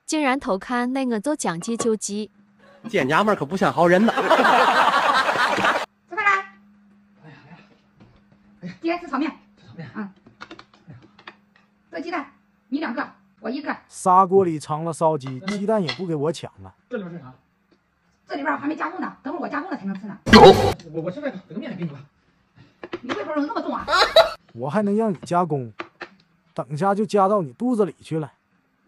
竟然偷看，那我就将计就计。 见家们可不像好人呐。 吃饭来。哎呀，来了。哎呀，今天吃炒面。吃炒面。嗯。这鸡蛋，你2个，我1个。 砂锅里藏了烧鸡，鸡蛋也不给我抢了。 这里边是啥？这里边还没加工呢，等会儿我加工了才能吃呢。我吃这个，整个面给你吧。你胃口怎么那么重啊？ 我还能让你加工，等下就加到你肚子里去了。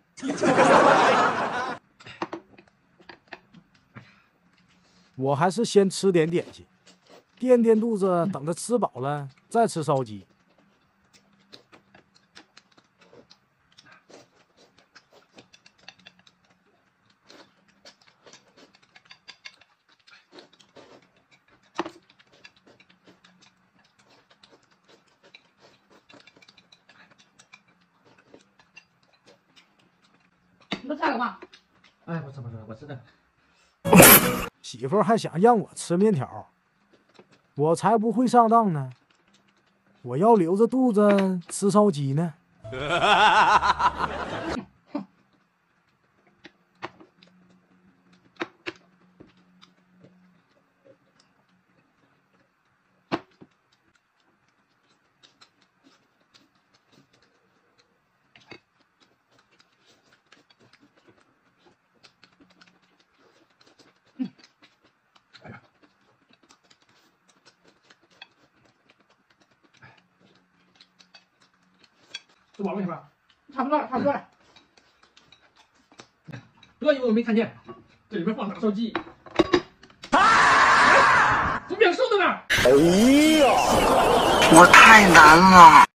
我还是先吃点点心，垫垫肚子，等他吃饱了再吃烧鸡。 你都吃了吗？ 哎，不吃，我吃的。 媳妇儿还想让我吃面条，我才不会上当呢。我要留着肚子吃烧鸡呢。 吃饱了是吧？ 差不多了，差不多了。 不要以为我没看见，这里边放大烧鸡。啊！怎么变瘦的呢？ 哎呀，我太难了。